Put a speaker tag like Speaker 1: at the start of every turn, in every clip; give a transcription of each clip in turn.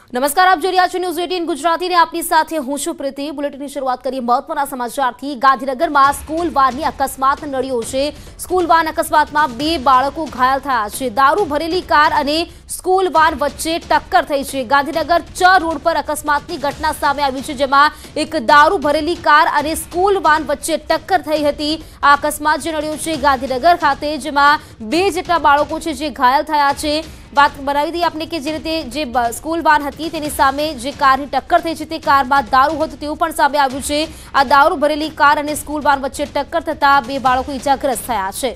Speaker 1: નમસ્કાર, આપ જોઈ રહ્યા છો ન્યૂઝ 18 ગુજરાતી ને આપની સાથે હું છું પ્રીતિ। બુલેટિનની શરૂઆત કરીએ મહત્વના સમાચારથી। ગાંધીનગરમાં સ્કૂલ વાનની અકસ્માત નડ્યો છે। સ્કૂલ વાન અકસ્માતમાં 2 બાળકો ઘાયલ થયા છે। દારૂ ભરેલી કાર અને સ્કૂલ વાન વચ્ચે ટક્કર થઈ છે। ગાંધીનગર ચ રોડ પર અકસ્માતની ઘટના સામે આવી છે, જેમાં એક દારૂ ભરેલી કાર અને સ્કૂલ વાન વચ્ચે ટક્કર થઈ હતી। આ અકસ્માત જે નડ્યો છે ગાંધીનગર ખાતે, જેમાં 2 જેટલા બાળકો છે જે ઘાયલ થયા છે। बात बनावी दी आपने कि जे रीते जे स्कूल वान हती तेनी सामे जे कारनी टक्कर थई छे ते काરમાં दारू હતો તેવું પણ સામે આવ્યું છે। આ દારૂ ભરેલી કાર અને સ્કૂલ વાન વચ્ચે ટક્કર થતા 2 બાળકો ઈજાગ્રસ્ત થયા છે।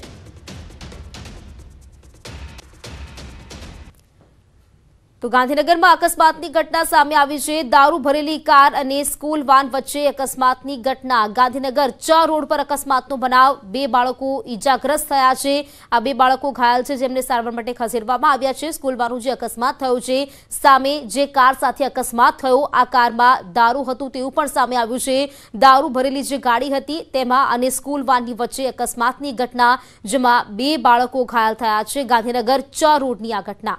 Speaker 1: तो ગાંધીનગરમાં અકસ્માતની ઘટના સામે આવી છે। દારૂ ભરેલી કાર અને સ્કૂલ વાન વચ્ચે અકસ્માતની ઘટના। ગાંધીનગર ચ રોડ પર અકસ્માતનો બનાવ। 2 બાળકો ઈજાગ્રસ્ત થયા છે। આ 2 બાળકો ઘાયલ છે, જેમને સારવાર માટે ખસેડવામાં આવ્યા છે। સ્કૂલ વાનનો જે અકસ્માત થયો છે, સામે જે કાર સાથે અકસ્માત થયો આ કારમાં દારૂ હતું તેવું પણ સામે આવ્યું છે। દારૂ ભરેલી જે ગાડી હતી તેમાં અને સ્કૂલ વાનની વચ્ચે અકસ્માતની ઘટના, જેમાં 2 બાળકો ઘાયલ થયા છે। ગાંધીનગર ચ રોડની આ ઘટના।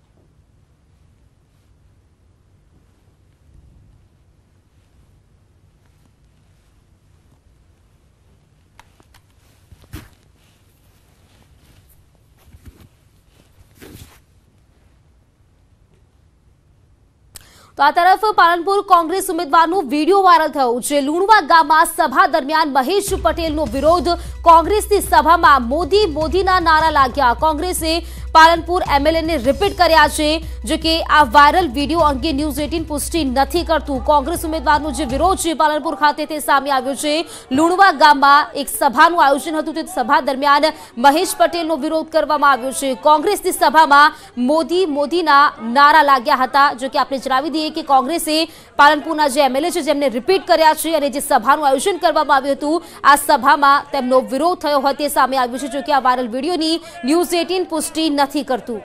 Speaker 1: तो आ तरफ पालनपुर कांग्रेस उम्मीदवारનો वीडियो वायरल થયો છે। લુણવા ગામમાં સભા દરમિયાન મહેશ પટેલનો વિરોધ। કોંગ્રેસની સભામાં મોદીના નારા લાગ્યા। કોંગ્રેસે પાલનપુર એમએલએને રિપીટ કર્યા છે, જો કે આ વાયરલ વિડીયો અંગે ન્યૂઝ 18 પુષ્ટિ નથી કરતું। કોંગ્રેસ ઉમેદવારનો જે વિરોધ છે પાલનપુર ખાતે તે સામે આવ્યો છે। લુણવા ગામમાં એક સભાનું આયોજન હતું, તે સભા દરમિયાન મહેશ પટેલનો વિરોધ કરવામાં આવ્યો છે। કોંગ્રેસની સભામાં મોદીના નારા લાગ્યા હતા, જો કે આપણે જણાવી દઈએ કે કોંગ્રેસે પાલનપુરના જે એમએલએ છે જેમને રિપીટ કર્યા છે અને જે સભાનું આયોજન કરવામાં આવ્યું હતું આ સભામાં તેમનો વિરોધ થયો હતો તે સામે આવ્યું છે, જો કે આ વાયરલ વિડીયોની ન્યૂઝ 18 પુષ્ટિ નથી કરતું।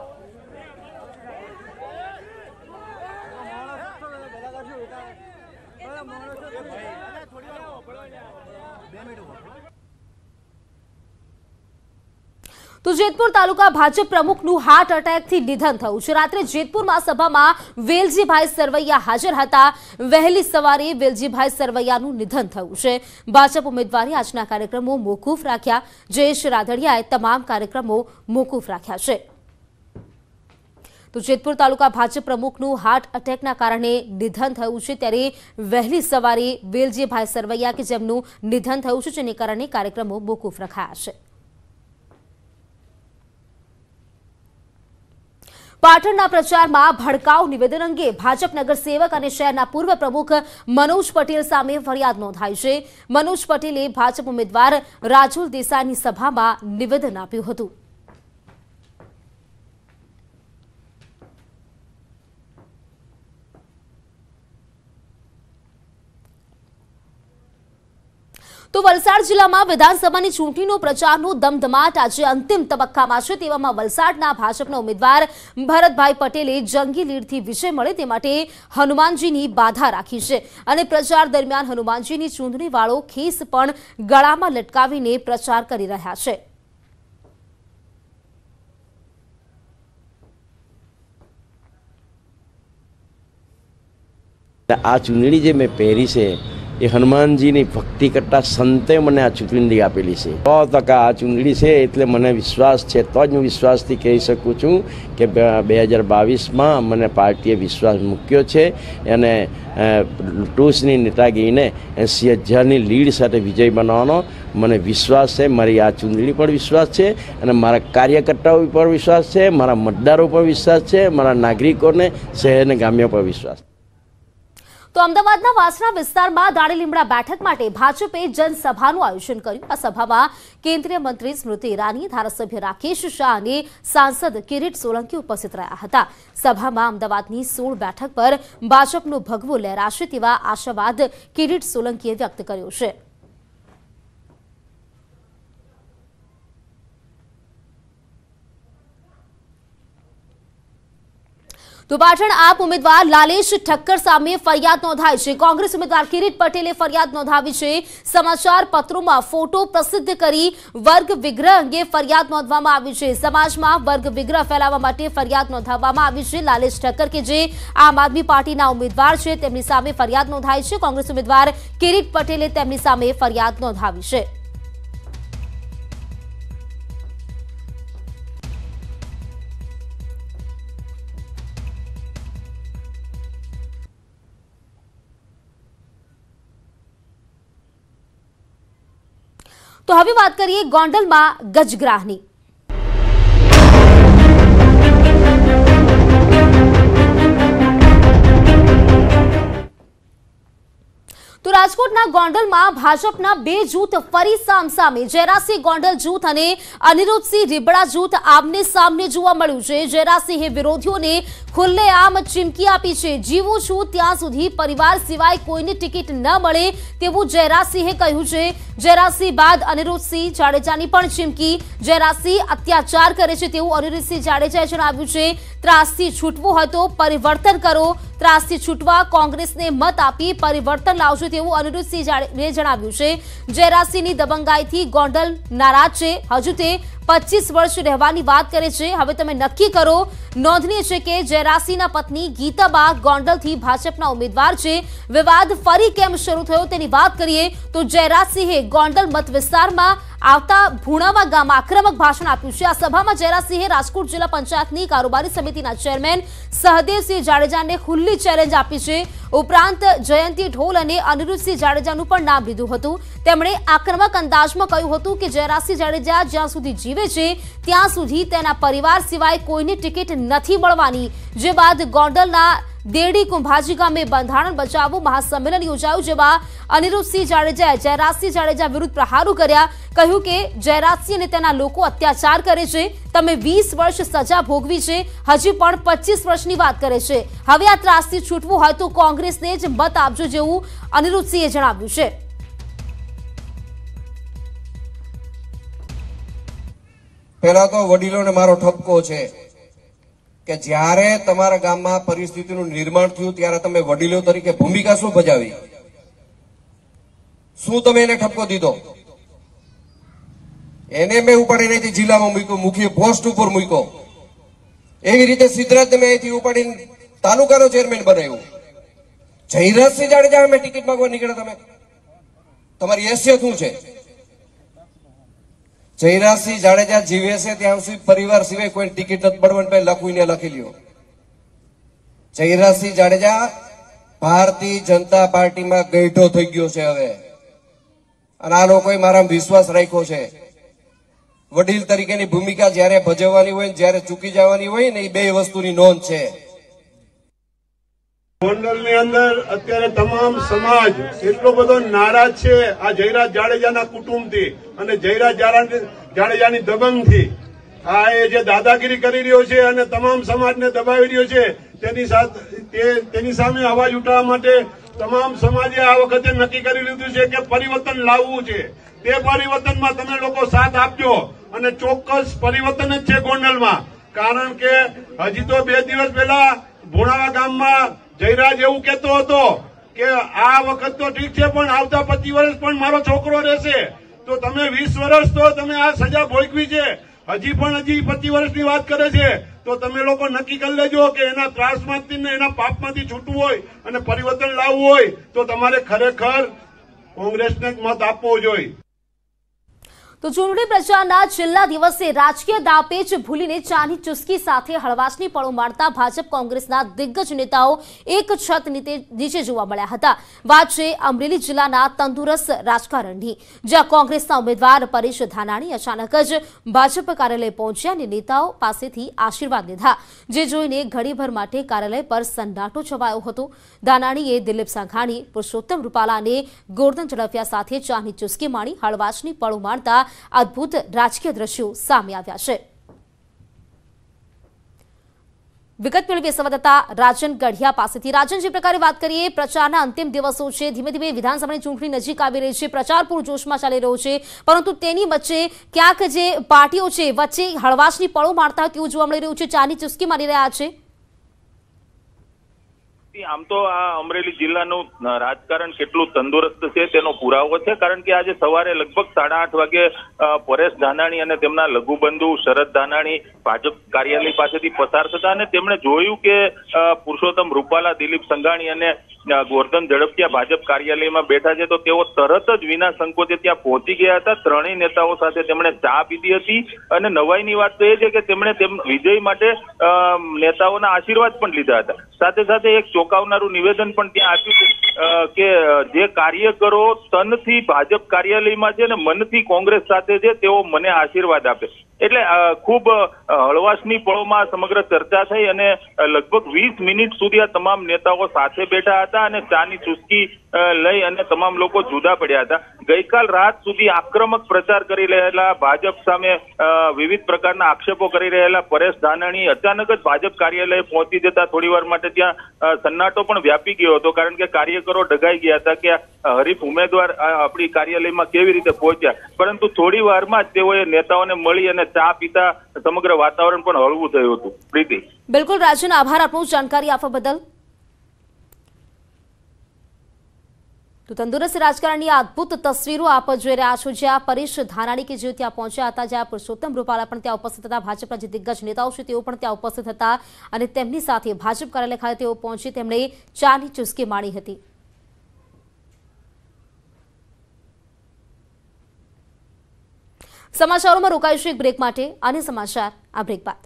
Speaker 1: तो जेतपुर तालुका भाजप प्रमुखનું हार्ट एटेकથી નિધન થયું છે। રાત્રે જેતપુરમાં સભામાં વેલજીભાઈ સરવૈયા હાજર હતા। વહેલી સવારે વેલજીભાઈ સરવૈયાનું નિધન થયું છે। ભાજપ ઉમેદવારે આજના કાર્યક્રમો મોકૂફ રાખ્યા। જયેશ રાદડિયાએ તમામ કાર્યક્રમો મોકૂફ રાખ્યા છે। તો જેતપુર તાલુકા ભાજપ પ્રમુખનું હાર્ટ એટેકના કારણે નિધન થયું છે, ત્યારે વહેલી સવારે વેલજીભાઈ સરવૈયા કે જેમનું નિધન થયું છે જેને કારણે કાર્યક્રમો મોકૂફ રખાયા છે। પાટણના પ્રચારમાં ભડકાઉ નિવેદન અંગે ભાજપ નગરસેવક અને શહેરના પૂર્વ પ્રમુખ મનોજ પટેલ સામે ફરિયાદ નોંધાઈ છે। મનોજ પટેલે ભાજપ ઉમેદવાર રાજુલ દેસાઈની સભામાં નિવેદન આપ્યું હતું। તો વલસાડ જિલ્લામાં વિધાનસભાની ચૂંટણીનો પ્રચારનો ધમધમાટ આજે અંતિમ તબક્કામાં છે। તેવામાં વલસાડના ભાજપના ઉમેદવાર ભરતભાઈ પટેલે જંગી લીડથી વિજય મળે તે માટે હનુમાનજીની બાધા રાખી છે અને પ્રચાર દરમિયાન હનુમાનજીની ચૂંટણીવાળો ખેસ પણ ગળામાં લટકાવીને પ્રચાર કરી રહ્યા છે।
Speaker 2: આ ચૂંટણી જે મેં પહેરી છે એ હનુમાનજીની ભક્તિ કરતા સંતે મને આ ચૂંટણી આપેલી છે। 100% આ ચૂંટણી છે એટલે મને વિશ્વાસ છે, તો જ હું વિશ્વાસથી કહી શકું છું કે 2022માં મને પાર્ટીએ વિશ્વાસ મૂક્યો છે અને ટૂસની નેતાગીરીને 80,000ની લીડ સાથે વિજય બનાવવાનો મને વિશ્વાસ છે। મારી આ ચૂંટણી પર વિશ્વાસ છે અને મારા કાર્યકર્તાઓ પર વિશ્વાસ છે, મારા મતદારો પર વિશ્વાસ છે, મારા નાગરિકોને શહેર અને ગામ્યો પર વિશ્વાસ છે।
Speaker 1: તો અમદાવાદના વાસણા વિસ્તારમાં દાણી લીમડા બેઠક માટે ભાજપે જનસભાનું આયોજન કર્યું। આ સભામાં કેન્દ્રીય મંત્રી સ્મૃતિ ઈરાની, ધારાસભ્ય રાકેશ શાહ અને સાંસદ કિરીટ સોલંકી ઉપસ્થિત રહ્યા હતા। સભામાં અમદાવાદની 16 બેઠક પર ભાજપનો ભગવો લહેરાશે તેવા આશાવાદ કિરીટ સોલંકીએ વ્યક્ત કર્યો છે। તો પાટણ આપ ઉમેદવાર લાલેશ ઠક્કર સામે ફરિયાદ નોંધાઈ છે। કોંગ્રેસ ઉમેદવાર કિરીટ પટેલે ફરિયાદ નોંધાવી છે। સમાચાર પત્રોમાં ફોટો પ્રસિદ્ધ કરી વર્ગ વિગ્રહ અંગે ફરિયાદ નોંધવામાં આવી છે। સમાજમાં વર્ગ વિગ્રહ ફેલાવવા માટે ફરિયાદ નોંધાવવામાં આવી છે। લાલેશ ઠક્કર કે જે આમ આદમી પાર્ટીના ઉમેદવાર છે તેમની સામે ફરિયાદ નોંધાઈ છે। કોંગ્રેસ ઉમેદવાર કિરીટ પટેલે તેમની સામે ફરિયાદ નોંધાવી છે। તો હવે વાત કરીએ ગોંડલમાં ગજગ્રાહની। તો રાજકોટના ગોંડલમાં ભાજપના બે જૂથ ફરી સામસામે। જયરાજસિંહ ગોંડલ જૂથ અને અનિરુદ્ધસિંહ રીબડા જૂથ આમને સામને જોવા મળ્યું છે। જયરાજસિંહે વિરોધીઓને ખુલ્લેઆમ ચીમકી આપી છે। જીવું છું ત્યાં સુધી પરિવાર સિવાય કોઈને ટિકિટ ન મળે તેવું જયરાજસિંહે કહ્યું છે। જયરાજસિંહ બાદ અનિરુદ્ધસિંહ જાડેજાની પણ ચીમકી। જયરાજસિંહ અત્યાચાર કરે છે તેવું અનિરુદ્ધસિંહ જાડેજાએ જણાવ્યું છે। ત્રાસથી છૂટવું હોય તો પરિવર્તન કરો, ત્રાસથી છૂટવા કોંગ્રેસને મત આપી પરિવર્તન લાવજો તેવું અનિરુદ્ધસિંહ જાડેજાએ જણાવ્યું છે। જયરાજસિંહની દબંગાઈથી ગોંડલ નારાજ છે। હજુ તે 25 વર્ષ રહેવાની વાત કરે છે। હવે તમે નક્કી કરો। નોંધનીય છે કે જયરાજસિંહના પત્ની ગીતાબા ગોંડલથી ભાજપના ઉમેદવાર છે। વિવાદ ફરી કેમ શરૂ થયો તેની વાત કરીએ તો જયરાજસિંહે ગોંડલ મત વિસ્તારમાં આવતા ભુણાવા ગામમાં આક્રમક ભાષણ આપ્યું છે। આ સભામાં જયરાજસિંહે રાજકોટ જિલ્લા પંચાયતની કારોબારી સમિતિના ચેરમેન સહદેવસિંહ જાડેજાને ખુલ્લી ચેલેન્જ આપી છે। ઉપરાંત જયંતી ઢોલ અને અનિરુદ્ધસિંહ જાડેજાનું પણ નામ લીધું હતું। તેમણે આક્રમક અંદાજમાં કહ્યું હતું કે જયરાજસિંહ જાડેજા જ્યાં સુધી જીવે છે ત્યાં સુધી તેના પરિવાર સિવાય કોઈને ટિકિટ નથી મળવાની। જે બાદ ગોંડલના દેડી કુંભાજી ગામે બંધારણ બચાવો મહાસંમેલન યોજાયું। જેમાં અનિરુદ્ધસિંહ જાડેજાએ જયરાજસિંહ જાડેજા વિરુદ્ધ પ્રહારો કર્યા। કહ્યું કે જયરાજસિંહ અને તેના લોકો અત્યાચાર કરે છે। તમે 20 વર્ષ સજા ભોગવી છે, હજી પણ 25 વર્ષની વાત કરે છે। હવે આ ત્રાસથી છૂટવું હોય તો કોંગ્રેસને જ મત આપજો જેવું અનિરુદ્ધસિંહે જણાવ્યું છે।
Speaker 3: પહેલા તો વડીલોને મારો ઠપકો છે કે જ્યારે તમારા ગામમાં પરિસ્થિતિનું નિર્માણ થયું ત્યારે તમે વડીલો તરીકે ભૂમિકા શું ભજાવી? શું તમે એને ઠપકો દીધો? એને મેં ઉપાડીને અહીંથી જિલ્લામાં મૂક્યો, મુખ્ય પોસ્ટ ઉપર મૂક્યો। એવી રીતે સિદ્ધરાજ તમે અહીંથી ઉપાડીને તાલુકાનો ચેરમેન બનાવ્યો। જયરાજસિંહ જાડેજા અમે ટિકિટ માંગવા નીકળ્યા, તમે તમારી હેસિયત શું છે? જયરાજસિંહ જાડેજા જીવે છે ત્યાં સુધી પરિવાર સિવાય કોઈ ટિકિટ નથી મળવાની, લખવીને લખી લ્યો। જયરાજસિંહ જાડેજા ભારતીય જનતા પાર્ટીમાં ગઈઢો થઈ ગયો છે હવે, અને આ લોકોએ મારા વિશ્વાસ રાખ્યો છે। વડીલ તરીકેની ભૂમિકા જ્યારે ભજવવાની હોય, જ્યારે ચૂકી જવાની હોય ને, એ બે વસ્તુની નોંધ છે।
Speaker 4: ગોંડલની અંદર અત્યારે તમામ સમાજ એટલો બધો નારાજ છે આ જયરાજ જાડેજાના કુટુંબથી અને જયરાજ જાડેજાની દબંગથી। આ એ જે દાદાગીરી કરી રહ્યો છે અને તમામ સમાજને દબાવી રહ્યો છે, તેની સામે અવાજ ઉઠાવવા માટે તમામ સમાજે આ વખતે નક્કી કરી લીધું છે કે પરિવર્તન લાવવું છે। તે પરિવર્તનમાં તમે લોકો સાથ આપજો અને ચોક્કસ પરિવર્તન જ છે ગોંડલમાં। કારણ કે હજી તો 2 દિવસ પહેલા ભુણાવા ગામમાં જયરાજ એવું કહેતો હતો કે આ વખત તો ઠીક છે પણ આવતા 25 વર્ષ પણ મારો છોકરો રહેશે। તો તમે 20 વર્ષ તો તમે આ સજા ભોગવી છે, હજી 25 વર્ષની વાત કરે છે। તો તમે લોકો નક્કી કરી લેજો કે એના ત્રાસમાંથી ને એના પાપમાંથી છૂટવું હોય અને પરિવર્તન લાવવું હોય તો તમારે ખરેખર કોંગ્રેસને મત આપવો જોઈએ।
Speaker 1: તો ચૂંટણી પ્રચારના છેલ્લા દિવસે રાજકીય દાપેચ ભૂલીને ચાની ચુસ્કી સાથે હળવાશની પળો મારતા ભાજપ કોંગ્રેસના દિગ્ગજ નેતાઓ એક છત નીચે જોવા મળ્યા હતા। વાત છે અમરેલી જિલ્લાના તંદુરસ્ત રાજકારણની, જ્યાં કોંગ્રેસના ઉમેદવાર પરેશ ધાનાણી અચાનક જ ભાજપ કાર્યાલય પહોંચ્યા અને નેતાઓ પાસેથી આશીર્વાદ લીધા, જે જોઈને ઘડીભર માટે કાર્યાલય પર સન્નાટો છવાયો હતો। ધાનાણીએ દિલીપ સંઘાણી, પુરુષોત્તમ રૂપાલા અને ગોરધન ઝડફિયા સાથે ચાની ચુસ્કી માણી હળવાશની પળો મારતા અદ્ભુત રાજકીય દ્રશ્યો સામે આવ્યા છે। વિગત મેળવીએ સંવાદદાતા રાજન ગઢિયા પાસેથી। રાજન, જે પ્રકારે વાત કરીએ, પ્રચારના અંતિમ દિવસો છે, ધીમે ધીમે વિધાનસભાની ચૂંટણી નજીક આવી રહી છે, પ્રચાર પૂરજોશમાં ચાલી રહ્યો છે, પરંતુ તેની વચ્ચે ક્યાંક જે પાર્ટીઓ છે વચ્ચે હળવાશની પળો મારતા હોય તેવું જોવા મળી રહ્યું છે, ચાની ચુસ્કી મારી રહ્યા છે।
Speaker 5: આમ તો આ અમરેલી જિલ્લાનું રાજકારણ કેટલું તંદુરસ્ત છે તેનો પુરાવો છે, કારણ કે આજે સવારે લગભગ 8:30 વાગે પરેશ ધાનાણી અને તેમના લઘુબંધુ શરદ ધાનાણી ભાજપ કાર્યાલય પાસેથી પસાર થતા અને તેમણે જોયું કે પુરુષોત્તમ રૂપાલા, દિલીપ સંઘાણી અને ગોરધન ઝડપિયા ભાજપ કાર્યાલયમાં બેઠા છે, તો તેઓ તરત જ વિના સંકોચે ત્યાં પહોંચી ગયા હતા। ત્રણેય નેતાઓ સાથે તેમણે ચા પીધી હતી અને નવાઈની વાત તો એ છે કે તેમણે વિજય માટે નેતાઓના આશીર્વાદ પણ લીધા હતા। સાથે સાથે એક ચોંકાવનારું નિવેદન પણ ત્યાં આપ્યું કે જે કાર્યકરો તનથી ભાજપ કાર્યાલયમાં છે ને મનથી કોંગ્રેસ સાથે છે તેઓ મને આશીર્વાદ આપે। એટલે ખૂબ હળવાશની પળોમાં સમગ્ર ચર્ચા થઈ અને લગભગ 20 મિનિટ સુધી આ તમામ નેતાઓ સાથે બેઠા હતા અને ચાની ચુસ્કી લઈ અને તમામ લોકો જુદા પડ્યા હતા। ગઈકાલ રાત સુધી આક્રમક પ્રચાર કરી રહેલા ભાજપ સામે વિવિધ પ્રકારના આક્ષેપો કરી રહેલા પરેશ ધાનાણી અચાનક જ ભાજપ કાર્યાલય પહોંચી જતા થોડીવાર માટે ત્યાં સન્નાટો પણ વ્યાપી ગયો હતો, કારણ કે કાર્યકરો ડગાઈ ગયા હતા કે હરીફ ઉમેદવાર આપણી કાર્યાલયમાં કેવી રીતે પહોંચ્યા। પરંતુ થોડી વારમાં જ તેઓએ નેતાઓને મળી અને ચા પીતા સમગ્ર વાતાવરણ પણ હળવું થયું હતું। પ્રીતિ,
Speaker 1: બિલકુલ રાજન, આભાર આપનો જાણકારી આપવા બદલ। તો તંદુરસ્ત રાજકારણની અદ્ભુત તસવીરો આપ જોઈ રહ્યા છો, જ્યાં પરેશ ધાનાણી કે જેઓ ત્યાં પહોંચ્યા હતા, જ્યાં પુરુષોત્તમ રૂપાલા પણ ત્યાં ઉપસ્થિત હતા, ભાજપના જે દિગ્ગજ નેતાઓ છે તેઓ પણ ત્યાં ઉપસ્થિત હતા અને તેમની સાથે ભાજપ કાર્યાલય ખાતે તેઓ પહોંચી તેમણે ચાની ચુસ્કી માણી હતી। સમાચારોમાં રોકાઈશું એક બ્રેક માટે અને સમાચાર આ બ્રેક બાદ।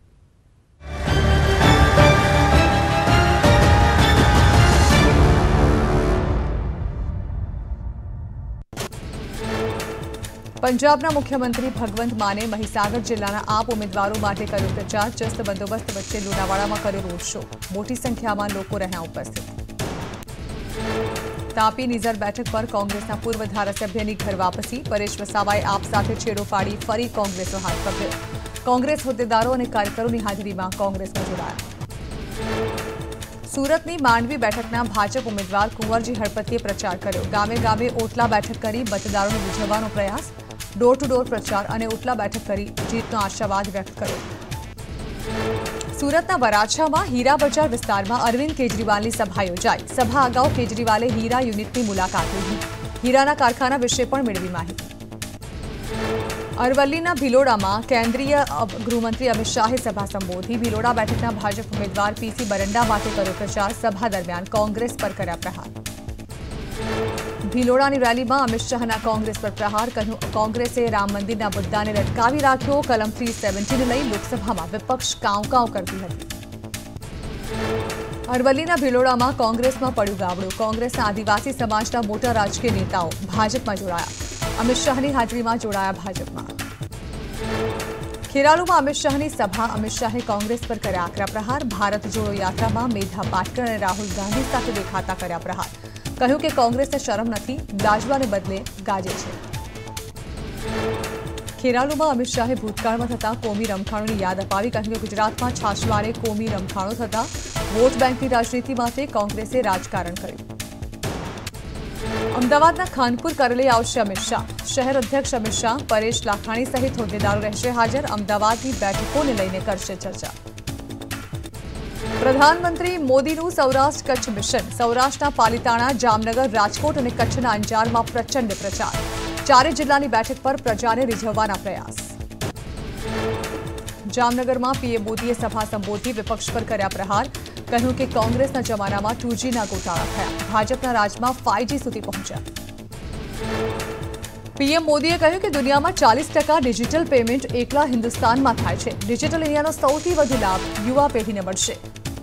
Speaker 6: પંજાબના મુખ્યમંત્રી ભગવંત માને મહીસાગર જિલ્લાના આપ ઉમેદવારો માટે કર્યો પ્રચાર। ચુસ્ત બંદોબસ્ત વચ્ચે લુણાવાડામાં કર્યો રોડ શો। મોટી સંખ્યામાં લોકો રહ્યા ઉપસ્થિત। તાપી નિઝર બેઠક પર કોંગ્રેસના પૂર્વ ધારાસભ્યની ઘર વાપસી। પરેશ વસાવાએ આપ સાથે છેડો ફાડી ફરી કોંગ્રેસનો હાથ પકડ્યો। કોંગ્રેસ હોદ્દેદારો અને કાર્યકરોની હાજરીમાં કોંગ્રેસમાં જોડાયા। સુરતની માંડવી બેઠકના ભાજપ ઉમેદવાર કુંવરજી હળપતિએ પ્રચાર કર્યો। ગામે ગામે ઓટલા બેઠક કરી મતદારોને રીઝવવાનો પ્રયાસ। ડોર ટુ ડોર પ્રચાર અને ઓટલા બેઠક કરી જીતનો આશાવાદ વ્યક્ત કર્યો। સુરતના વરાછામાં હીરા બજાર વિસ્તારમાં અરવિંદ કેજરીવાલની સભા યોજાઈ। સભા અગાઉ કેજરીવાલે હીરા યુનિટની મુલાકાત લીધી। હીરાના કારખાના વિશે પણ મેળવી માહિતી। અરવલ્લીના ભિલોડામાં કેન્દ્રીય ગૃહમંત્રી અમિત શાહે સભા સંબોધી। ભિલોડા બેઠકના ભાજપ ઉમેદવાર પીસી બરંડા માટે કર્યો પ્રચાર। સભા દરમિયાન કોંગ્રેસ પર કર્યા પ્રહાર। ભિલોડાની રેલીમાં અમિત શાહના કોંગ્રેસ પર પ્રહાર। કહ્યું કોંગ્રેસે રામ મંદિરના મુદ્દાને લટકાવી રાખ્યો। કલમ 370 લઈ લોકસભામાં વિપક્ષ કાઉ કાઉ કરતી હતી। અરવલ્લીના ભિલોડામાં કોંગ્રેસમાં પડ્યું ગાબડું। કોંગ્રેસના આદિવાસી સમાજના મોટા રાજકીય નેતાઓ ભાજપમાં જોડાયા। અમિત શાહની હાજરીમાં જોડાયા ભાજપમાં। ખેરાલુમાં અમિત શાહની સભા। અમિત શાહે કોંગ્રેસ પર કર્યા આકરા પ્રહાર। ભારત જોડો યાત્રામાં મેધા પાટકર અને રાહુલ ગાંધી સાથે દેખાતા કર્યા પ્રહાર। કહ્યું કે કોંગ્રેસને શરમ નથી, ગાજવાને બદલે ગાજે છે। ખેરાલુમાં અમિત શાહે ભૂતકાળમાં થતા કોમી રમખાણોની યાદ અપાવી। કહ્યું કે ગુજરાતમાં છાશવારે કોમી રમખાણો થતા વોટ બેંકની રાજનીતિ માટે કોંગ્રેસે રાજકારણ કર્યું। અમદાવાદના ખાનપુર કરેલે આવશે અમિત શાહ। શહેર અધ્યક્ષ અમિત શાહ, પરેશ લાખાણી સહિત હોદ્દેદારો રહેશે હાજર। અમદાવાદની બેઠકોને લઈને કરશે ચર્ચા। પ્રધાનમંત્રી મોદીનું સૌરાષ્ટ્ર કચ્છ મિશન। સૌરાષ્ટ્રના પાલિતાણા, જામનગર, રાજકોટ અને કચ્છના અંજારમાં પ્રચંડ પ્રચાર। ચારે જિલ્લાની બેઠક પર પ્રજાને રીઝવવાના પ્રયાસ। જામનગરમાં પીએમ મોદીએ સભા સંબોધી। વિપક્ષ પર કર્યા પ્રહાર। કહ્યું કે કોંગ્રેસના જમાનામાં 2Gના ગોટાળા થયા, ભાજપના રાજમાં 5G સુધી પહોંચ્યા। પીએમ મોદીએ કહ્યું કે દુનિયામાં 40% ડિજિટલ પેમેન્ટ એકલા હિન્દુસ્તાનમાં થાય છે। ડિજિટલ ઇન્ડિયાનો સૌથી વધુ લાભ યુવા પેઢીને મળશે।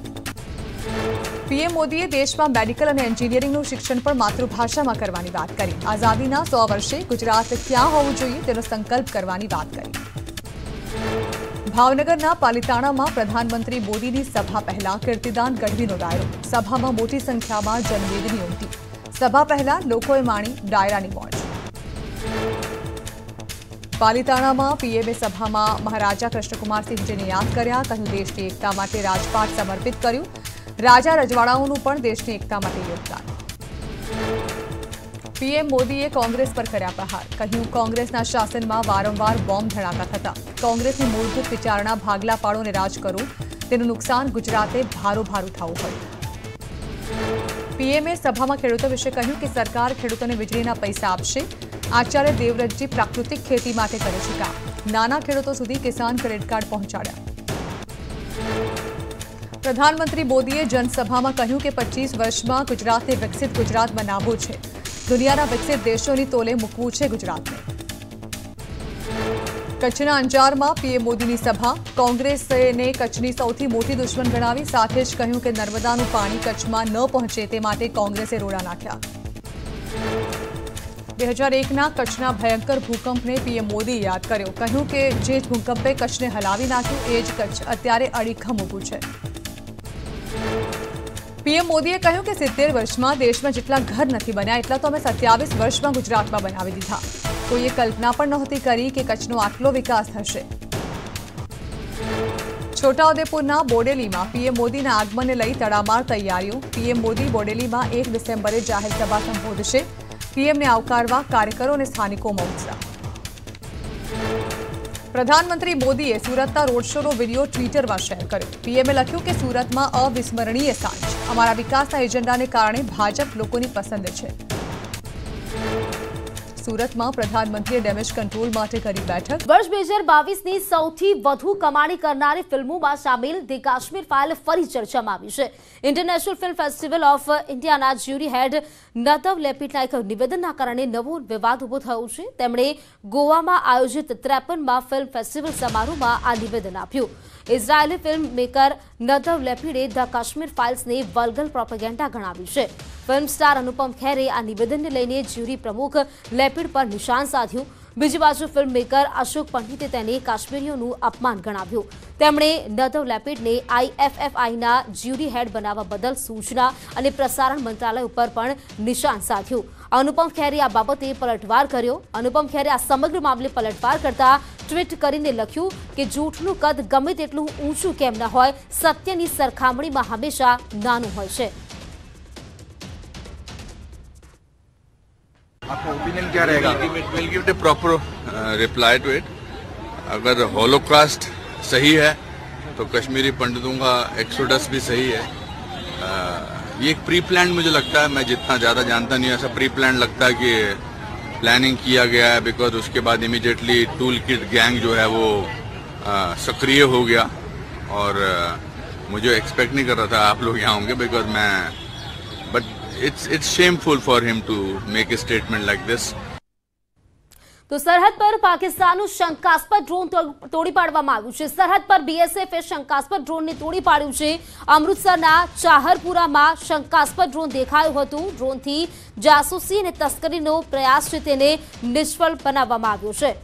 Speaker 6: પીએમ મોદીએ દેશમાં મેડિકલ અને એન્જિનિયરિંગનું શિક્ષણ પણ માતૃભાષામાં કરવાની વાત કરી। આઝાદીના 100 વર્ષે ગુજરાત ક્યાં હોવું જોઈએ તેનો સંકલ્પ કરવાની વાત કરી। ભાવનગરના પાલિતાણામાં પ્રધાનમંત્રી મોદીની સભા પહેલા કીર્તિદાન ગઢવીનો ડાયરો। સભામાં મોટી સંખ્યામાં જનમેદની ઉમટી। સભા પહેલા લોકોએ માણી ડાયરાની મોજ। પાલિતાણામાં પીએમએ સભામાં મહારાજા કૃષ્ણકુમાર સિંહજીને યાદ કર્યા। કહ્યું દેશની એકતા માટે રાજપાટ સમર્પિત કર્યું। રાજા રજવાડાઓનું પણ દેશની એકતા માટે યોગદાન। પીએમ મોદીએ કોંગ્રેસ પર કર્યા પ્રહાર। કહ્યું કોંગ્રેસના શાસનમાં વારંવાર બોમ્બ ધડાકા થતા। કોંગ્રેસની મૂળભૂત વિચારણા ભાગલા પાડો અને રાજ કરો, તેનું નુકસાન ગુજરાતે ભારોભાર ઉઠાવવું પડ્યું। પીએમએ સભામાં ખેડૂતો વિશે કહ્યું કે સરકાર ખેડૂતોને વીજળીના પૈસા આપશે। આચાર્ય દેવવ્રતજી પ્રાકૃતિક ખેતી માટે કરે છે કામ। નાના ખેડૂતો સુધી કિસાન ક્રેડિટ કાર્ડ પહોંચાડ્યા। પ્રધાનમંત્રી મોદીએ જનસભામાં કહ્યું કે 25 વર્ષમાં ગુજરાતને વિકસિત ગુજરાત બનાવવું છે। દુનિયાના વિકસિત દેશોની તોલે મૂકવું છે ગુજરાતને। કચ્છના અંજારમાં પીએમ મોદીની સભા। કોંગ્રેસને કચ્છની સૌથી મોટી દુશ્મન ગણાવી। સાથે જ કહ્યું કે નર્મદાનું પાણી કચ્છમાં ન પહોંચે તે માટે કોંગ્રેસે રોડા નાખ્યા। 2001ના કચ્છના ભયંકર ભૂકંપને પીએમ મોદીએ યાદ કર્યો। કહ્યું કે જે ભૂકંપે કચ્છને હલાવી નાખ્યું એ જ કચ્છ અત્યારે અડીખમ ઊભું છે। પીએમ મોદીએ કહ્યું કે 70 વર્ષમાં દેશમાં જેટલા ઘર નથી બન્યા એટલા તો અમે 27 વર્ષમાં ગુજરાતમાં બનાવી દીધા। કોઈએ કલ્પના પણ નહોતી કરી કે કચ્છનો આટલો વિકાસ થશે। છોટાઉદેપુરના બોડેલીમાં પીએમ મોદીના આગમનને લઈ તડામાર તૈયારીઓ। પીએમ મોદી બોડેલીમાં 1 ડિસેમ્બરે જાહેર સભા સંબોધશે। પીએમને આવકારવા કાર્યકરો અને સ્થાનિકોમાં ઉત્સાહ। પ્રધાનમંત્રી મોદીએ સુરતના રોડ શોનો વિડીયો ટ્વિટરમાં શેર કર્યો। પીએમએ લખ્યું કે સુરતમાં અવિસ્મરણીય સાંજ। અમારા વિકાસના એજન્ડાને કારણે ભાજપ લોકોની પસંદ છે। સુરતમાં પ્રધાનમંત્રીએ ડેમેજ કંટ્રોલ માટે કરી બેઠક।
Speaker 1: વર્ષ 2022ની સૌથી વધુ કમાણી કરનારી ફિલ્મોમાં સામેલ ધી કાશ્મીર ફાઇલ ફરી ચર્ચામાં આવી છે। ઇન્ટરનેશનલ ફિલ્મ ફેસ્ટિવલ ઓફ ઇન્ડિયાના જ્યુરી હેડ નદવ લેપિટના એક નિવેદનના કારણે નવો વિવાદ ઉભો થયો છે। તેમણે ગોવામાં આયોજિત 53મા ફિલ્મ ફેસ્ટિવલ સમારોહમાં આ નિવેદન આપ્યું। ઇઝરાયેલી ફિલ્મ મેકર નદવ લેપિડે ધ કાશ્મીર ફાઇલ્સને વલ્ગર પ્રોપેગેન્ડા ગણાવી છે। ફિલ્મ સ્ટાર અનુપમ ખેરે આ નિવેદનને લઈને જ્યુરી પ્રમુખ લેપિડ પર નિશાન સાધ્યું। બીજી બાજુ ફિલ્મ મેકર અશોક પંડિતે તેને કાશ્મીરીઓનું અપમાન ગણાવ્યું। તેમણે નદવ લેપિડને આઈએફએફઆઈના જ્યુરી હેડ બનાવવા બદલ સૂચના અને પ્રસારણ મંત્રાલય ઉપર પણ નિશાન સાધ્યું। અનુપમ ખેરે આ બાબતે પલટવાર કર્યો। અનુપમ ખેરે આ સમગ્ર મામલે પલટવાર કરતા ટ્વીટ કરીને લખ્યું કે જૂઠનું કદ ગમે તેટલું ઊંચું કેમ ન હોય, સત્યની સરખામણીમાં હંમેશા નાનું હોય છે।
Speaker 7: आपका ओपिनियन क्या रहेगा? We'll give the proper reply to it. अगर हॉलोकास्ट सही है तो कश्मीरी पंडितों का एक्सोडस भी सही है। ये एक प्री प्लान मुझे लगता है। मैं जितना ज़्यादा जानता नहीं, ऐसा प्री प्लान लगता है कि प्लानिंग किया गया है। बिकॉज उसके बाद इमीडिएटली टूल किट गैंग जो है वो सक्रिय हो गया। और मुझे एक्सपेक्ट नहीं कर रहा था आप लोग यहाँ होंगे, बिकॉज मैं but it's shameful for him to make a statement like this.
Speaker 1: તો સરહદ પર પાકિસ્તાનનું શંકાસ્પદ ડ્રોન તોડી પાડવામાં આવ્યું છે। સરહદ પર બીએસએફે શંકાસ્પદ ડ્રોનને તોડી પાડ્યું છે। અમૃતસરના ચાહરપુરામાં શંકાસ્પદ ડ્રોન દેખાયું હતું। ડ્રોનથી જાસૂસી અને તસ્કરીનો પ્રયાસ છે તેને નિષ્ફળ બનાવવામાં આવ્યો છે।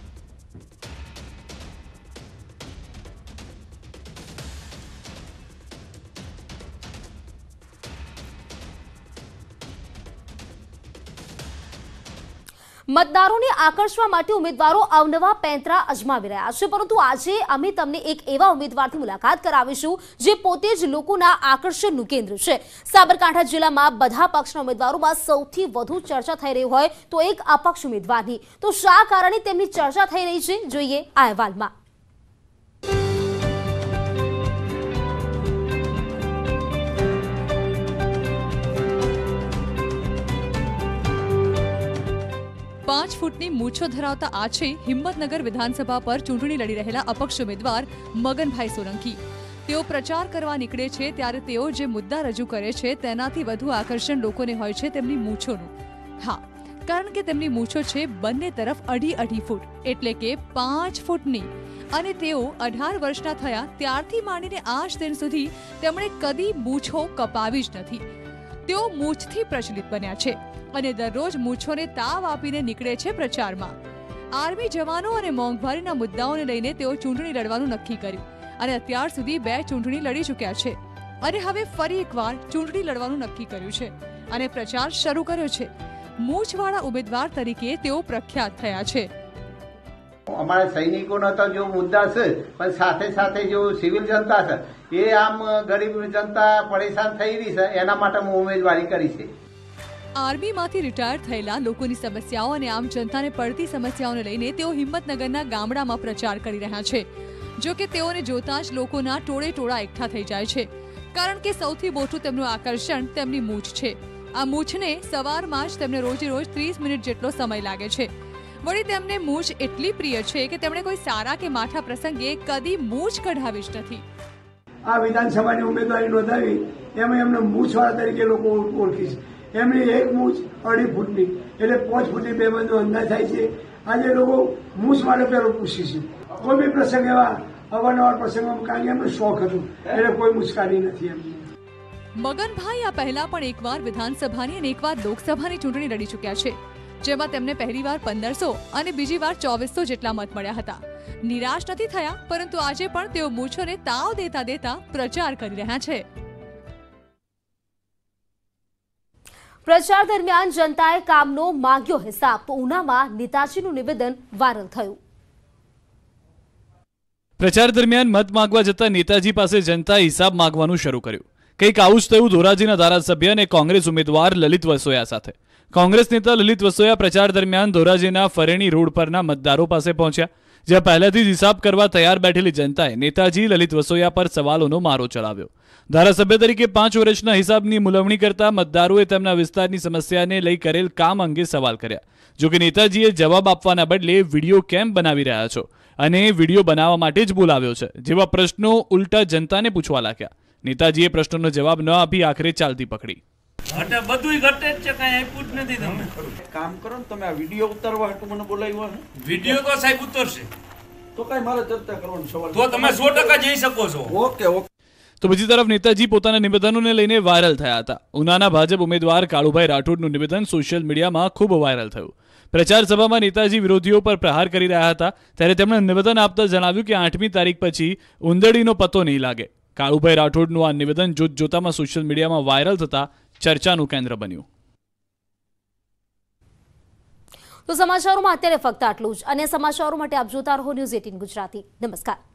Speaker 1: મતદારોને આકર્ષવા માટે ઉમેદવારો અવનવા પેંતરા અજમાવી રહ્યા છે, પરંતુ આજે અમે તમને એક એવા ઉમેદવારથી મુલાકાત કરાવીશું જે પોતે જ લોકોના આકર્ષણનું કેન્દ્ર છે। સાબરકાંઠા જિલ્લામાં બધા પક્ષના ઉમેદવારોમાં સૌથી વધુ ચર્ચા થઈ રહી હોય તો એક અપક્ષ ઉમેદવારની। તો શા કારણે તેમની ચર્ચા થઈ રહી છે, જોઈએ આ અહેવાલમાં।
Speaker 6: પાંચ ફૂટની મૂછો ધરાવતા આ છે હિંમતનગર વિધાનસભા પર ચૂંટણી લડી રહેલા અપક્ષ ઉમેદવાર મગનભાઈ સોલંકી। તેઓ પ્રચાર કરવા નીકળે છે ત્યારે તેઓ જે મુદ્દા રજૂ કરે છે તેનાથી વધુ આકર્ષણ લોકોને હોય છે તેમની મૂછોનું। હા, કારણ કે તેમની મૂછો છે બંને તરફ 2.5 ફૂટ એટલે કે 5 ફૂટની। અને તેઓ 18 વર્ષના થયા ત્યારથી માંડીને આજ દિન સુધી તેમણે કદી મૂછો કપાવી જ નથી। તેઓ મૂછથી પ્રચલિત બન્યા છે અને દરરોજ મૂછોને તાવ આપીને નીકળે છે પ્રચારમાં। આર્મી જવાનો અને મોંઘવારીના મુદ્દાઓને લઈને તેઓ ચૂંટણી લડવાનું નક્કી કર્યું અને અત્યાર સુધી 2 ચૂંટણી લડી ચૂક્યા છે અને હવે ફરી એકવાર ચૂંટણી લડવાનું નક્કી કર્યું છે અને પ્રચાર શરૂ કર્યો છે। મૂછવાળા ઉમેદવાર તરીકે તેઓ પ્રખ્યાત થયા છે।
Speaker 8: અમારા સૈનિકોનો તો જો મુદ્દા છે, પણ સાથે સાથે જો સિવિલ જનતા છે એ આમ ગરીબ જનતા પરેશાન થઈ રહી છે, એના માટે હું ઉમેદવારી કરી છે।
Speaker 6: આર્મીમાંથી રિટાયર થયેલા લોકોની સમસ્યાઓ અને આમ જનતાને પડતી સમસ્યાઓને લઈને તેઓ હિંમતનગરના ગામડામાં પ્રચાર કરી રહ્યા છે। જો કે તેઓને જોતા જ લોકોના ટોળે ટોળા એકઠા થઈ જાય છે। કારણ કે સૌથી મોટું તેમનું આકર્ષણ તેમની મૂછ છે। આ મૂછને સવારમાં જ તેમને રોજ 30 મિનિટ જેટલો સમય લાગે છે। વળી તેમને મૂછ એટલી પ્રિય છે કે તેમણે કોઈ સારા કે માઠા પ્રસંગે કદી મૂછ કઢાવી જ નથી।
Speaker 9: આ વિધાનસભાની ઉમેદવારી નોંધાવી એમાં એમને મૂછવાળા તરીકે લોકો ઓળખી છે। એમની એક મૂછ 2.5 ફૂટની એટલે 5 ફૂટની બેબંધનો અંદાજ થાય છે। આજે લોકો મૂછ માટે પેલો પૂછે છે। કોઈ બી પ્રસંગ એવા અવારનવાર પ્રસંગોમાં કારણ કે એમનો શોખ હતો એટલે કોઈ મુશ્કેલી નથી એમની।
Speaker 6: મગનભાઈ આ પહેલા પણ એકવાર વિધાનસભાની અને એકવાર લોકસભાની ચૂંટણી લડી ચૂક્યા છે, જેમાં તેમને પહેલીવાર 1500 અને બીજી વાર 2400 જેટલા મત મળ્યા હતા। નિરાશ નથી થયા, પરંતુ આજે પણ તેઓ મૂછોને તાવ દેતા દેતા પ્રચાર કરી રહ્યા છે।
Speaker 1: પ્રચાર દરમિયાન જનતાએ કામનો માંગ્યો હિસાબ, તો ઉનામાં નેતાજીનું નિવેદન વાયરલ થયું।
Speaker 10: પ્રચાર દરમિયાન મત માંગવા જતા નેતાજી પાસે જનતાએ હિસાબ માંગવાનું શરૂ કર્યું। કંઈક આવું જ થયું ધોરાજીના ધારાસભ્ય અને કોંગ્રેસ ઉમેદવાર લલિત વસોયા સાથે। કોંગ્રેસ નેતા લલિત વસોયા પ્રચાર દરમિયાન ધોરાજીના ફરેણી રોડ પરના મતદારો પાસે પહોંચ્યા, જ્યાં પહેલાથી જ હિસાબ કરવા તૈયાર બેઠેલી જનતાએ નેતાજી લલિત વસોયા પર સવાલોનો મારો ચલાવ્યો। ધારાસભ્ય તરીકે 5 વર્ષના હિસાબની મુલવણી કરતા મતદારોએ તેમના વિસ્તારની સમસ્યાને લઈ કરેલ કામ અંગે સવાલ કર્યા। જોકે નેતાજીએ જવાબ આપવાના બદલે વિડીયો કેમ બનાવી રહ્યા છો અને વિડીયો બનાવવા માટે જ બોલાવ્યો છે જેવા પ્રશ્નો ઉલટા જનતાને પૂછવા લાગ્યા। નેતાજીએ પ્રશ્નોનો જવાબ ન આપી આખરે ચાલતી પકડી।
Speaker 11: બધું ઘટે જ છે, કાંઈ આપ્યું જ નથી। તમે
Speaker 12: કામ કરો ને, તમે આ વિડીયો ઉતારવા હાટુ મને બોલાવ્યો ને?
Speaker 11: વિડીયો તો સાહેબ ઉતરશે
Speaker 12: તો કાંઈ મારે ચર્ચા કરવાનો સવાલ
Speaker 11: તો તમે 100% જઈ શકો છો।
Speaker 12: Okay okay.
Speaker 10: તો બીજી તરફ નેતાજી પોતાના નિવેદનોને લઈને વાયરલ થયા હતા। ઉનાના ભાજપ ઉમેદવાર કાળુભાઈ રાઠોડનું નિવેદન સોશિયલ મીડિયામાં ખૂબ વાયરલ થયું। પ્રચાર સભામાં નેતાજી વિરોધીઓ પર પ્રહાર કરી રહ્યા હતા, ત્યારે તેમણે નિવેદન આપતા જણાવ્યું કે 8મી તારીખ પછી ઉંદરડીનો પત્તો નહીં લાગે। કાળુભાઈ રાઠોડનું આ નિવેદન જોતજોતામાં સોશિયલ મીડિયામાં વાયરલ થતા ચર્ચાનું કેન્દ્ર બન્યું।
Speaker 1: તો સમાચારોમાં અત્યારે ફક્ત આટલું જ। અન્ય સમાચારો માટે આપ જોતા રહો ન્યૂઝ 18 ગુજરાતી। નમસ્કાર।